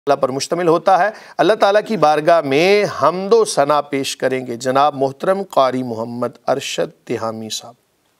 اللہ پر مشتمل ہوتا ہے۔ اللہ تعالیٰ کی بارگاہ میں حمد و ثنا پیش کریں گے جناب محترم قاری محمد ارشد تہامی صاحب۔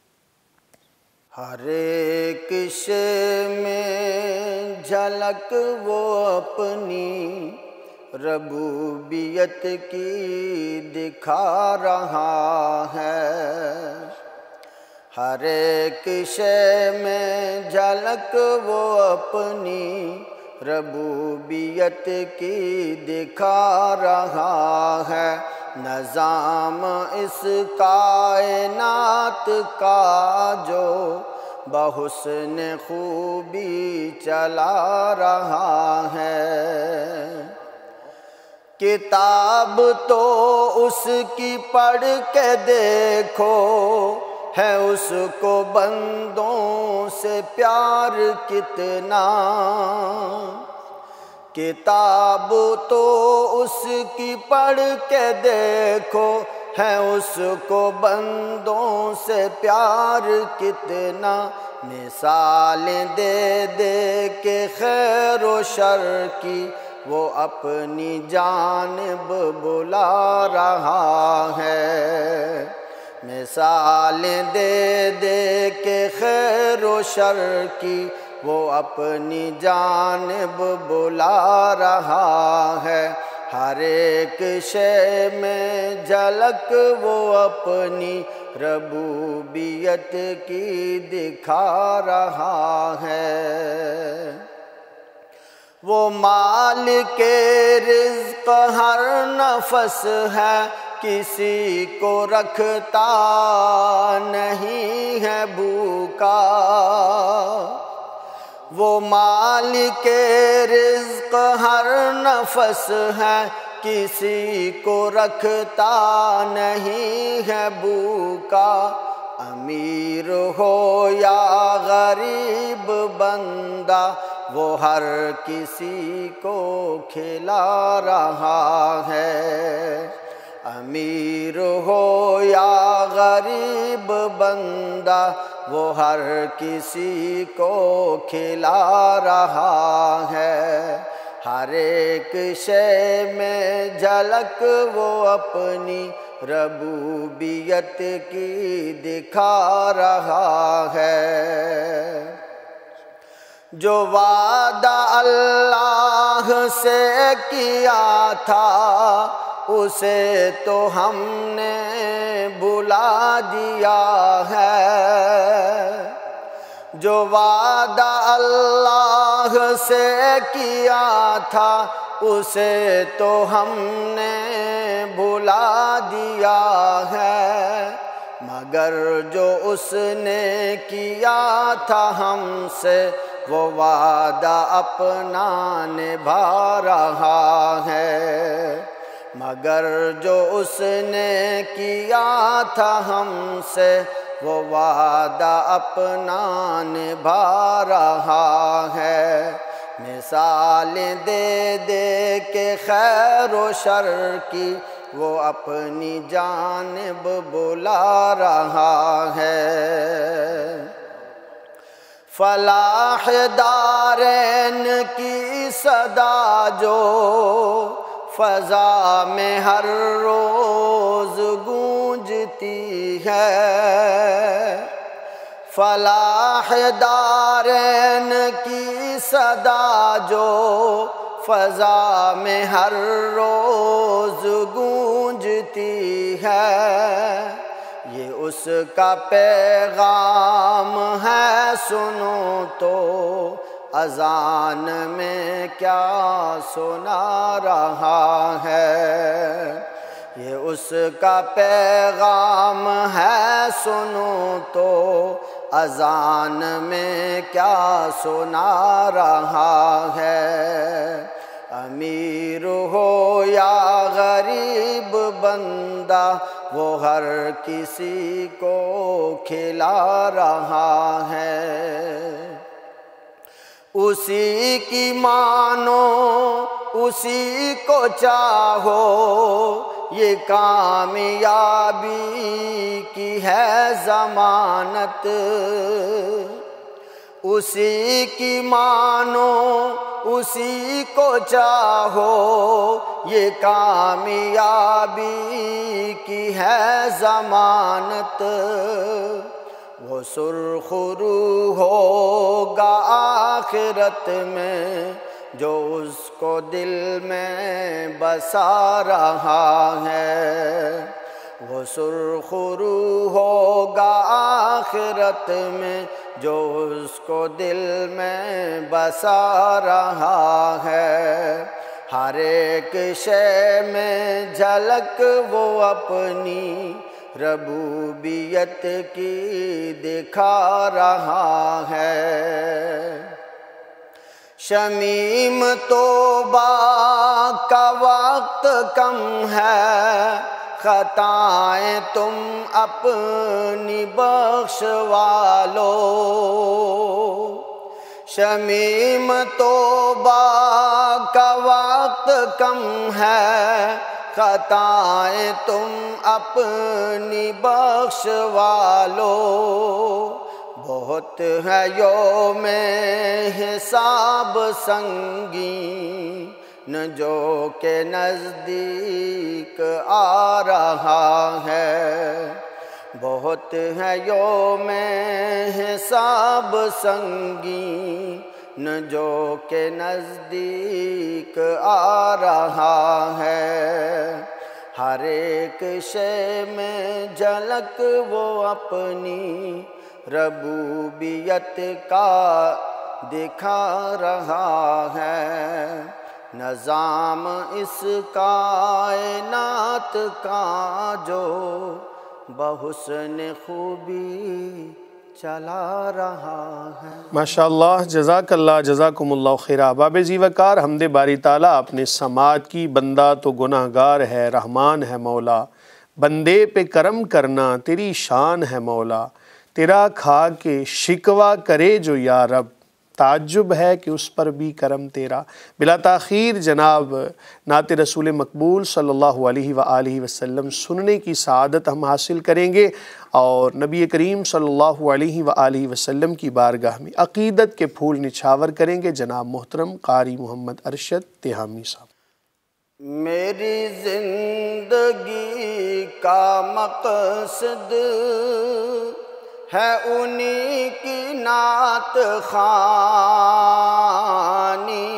ہر ایک شے میں جھلک وہ اپنی ربوبیت کی دکھا رہا ہے، ہر ایک شے میں جھلک وہ اپنی ربوبیت کی دکھا رہا ہے، نظام اس کائنات کا جو بحسن خوبی چلا رہا ہے۔ کتاب تو اس کی پڑھ کے دیکھو، ہے اس کو بندوں سے پیار کتنا، کتاب تو اس کی پڑھ کے دیکھو، ہے اس کو بندوں سے پیار کتنا، مثالیں دے دے کے خیر و شر کی وہ اپنی جانب بلا رہا ہے، مثالیں دے دے کے خیر و شر کی وہ اپنی جانب بلا رہا ہے، ہر ایک شے میں جھلک وہ اپنی ربوبیت کی دکھا رہا ہے۔ وہ مالک رزق ہر نفس ہے، کسی کو رکھتا نہیں ہے بھوکا، وہ مالک رزق ہر نفس ہے، کسی کو رکھتا نہیں ہے بھوکا، امیر ہو یا غریب بندہ وہ ہر کسی کو کھلا رہا ہے، امیر ہو یا غریب بندہ وہ ہر کسی کو کھلا رہا ہے، ہر ایک شے میں جھلک وہ اپنی ربوبیت کی دکھا رہا ہے۔ جو وعدہ اللہ سے کیا تھا اسے تو ہم نے بھلا دیا ہے، جو وعدہ اللہ سے کیا تھا اسے تو ہم نے بھلا دیا ہے، مگر جو اس نے کیا تھا ہم سے وہ وعدہ اپنا نبھا رہا ہے، مگر جو اس نے کیا تھا ہم سے وہ وعدہ اپنا نبھا رہا ہے، مثالیں دے دے کے خیر و شر کی وہ اپنی جانب بلا رہا ہے۔ فلاح دارین کی صدا جو فضا میں ہر روز گونجتی ہے، فلاح دارین کی صدا جو فضا میں ہر روز گونجتی ہے، یہ اس کا پیغام ہے سنو تو اذان میں کیا سنا رہا ہے، یہ اس کا پیغام ہے سنو تو اذان میں کیا سنا رہا ہے، امیر ہو یا غریب بندہ وہ ہر کسی کو کھلا رہا ہے، اسی کی مانو اسی کو چاہو یہ کامیابی کی ہے ضمانت، اسی کی مانو اسی کو چاہو، یہ کامیابی کی ہے ضمانت۔ وہ سرخ روح ہوگا آخرت میں جو اس کو دل میں بسا رہا ہے، وہ سرخ روح ہوگا آخرت میں جو اس کو دل میں بسا رہا ہے۔ ہر ایک شے میں جھلک وہ اپنی ربوبیت کی دکھا رہا ہے۔ شمیم توبہ کا وقت کم ہے، خطائیں تم اپنی بخشوا لو۔ شمیم توبہ کا وقت کم ہے، خطائیں تم اپنی بخشوا لو۔ بہت ہے یوم حساب سنگین جو کہ نزدیک آ رہا ہے، بہت ہے یوم حساب سنگین جو کہ نزدیک آ رہا ہے۔ ہر ایک شے میں جھلک وہ اپنی ربوبیت کا دکھا رہا ہے۔ نظام اس کائنات کا جو بحسن خوبی چلا رہا ہے۔ ماشاءاللہ، جزاک اللہ، جزاکم اللہ خیرہ۔ باب زی وقار حمد باری تعالیٰ اپنے سماعت کی، بندہ تو گناہ گار ہے، رحمان ہے مولا، بندے پہ کرم کرنا تیری شان ہے مولا، تیرا کھا کے شکوہ کرے جو یا رب، تعجب ہے کہ اس پر بھی کرم تیرا۔ بلا تاخیر جناب نعت رسول مقبول صلی اللہ علیہ وآلہ وسلم سننے کی سعادت ہم حاصل کریں گے، اور نبی کریم صلی اللہ علیہ وآلہ وسلم کی بارگاہ میں عقیدت کے پھول نچھاور کریں گے جناب محترم قاری محمد ارشد تیہامی صاحب۔ میری زندگی کا مقصد ہے انہی کی نعت خوانی،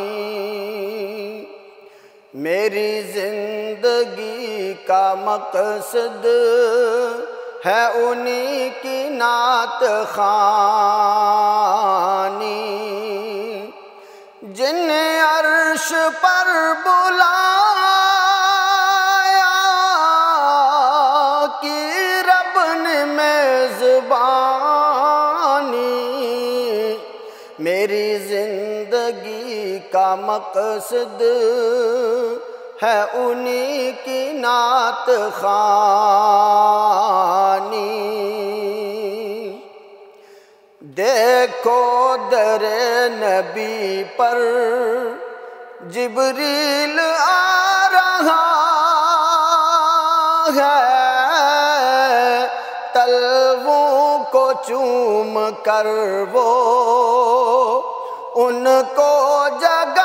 میری زندگی کا مقصد ہے انہی کی نعت خوانی، جن عرش پر بلایا کی رب نے میزبانی، میری زندگی کا مقصد ہے انہی کی نعت خوانی۔ دیکھو در نبی پر جبریل آ رہا ہے، تلووں کو چوم کر وہ ان کو جگہ